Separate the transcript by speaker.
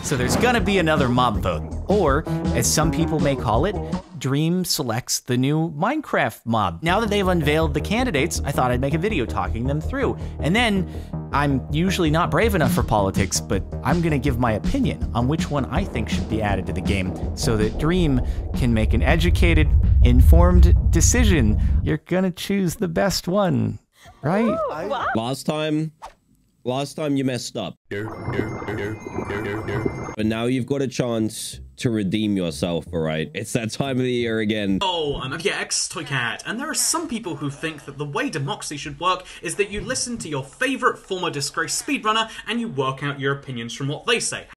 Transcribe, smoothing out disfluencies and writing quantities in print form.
Speaker 1: So there's gonna be another mob vote. Or, as some people may call it, Dream selects the new Minecraft mob. Now that they've unveiled the candidates, I thought I'd make a video talking them through. And then, I'm usually not brave enough for politics, but I'm gonna give my opinion on which one I think should be added to the game so that Dream can make an educated, informed decision. You're gonna choose the best one, right?
Speaker 2: Last time you messed up. But now you've got a chance to redeem yourself, alright? It's that time of the year again.
Speaker 3: Oh, I'm MFGX Toycat, and there are some people who think that the way democracy should work is that you listen to your favourite former disgraced speedrunner and you work out your opinions from what they say.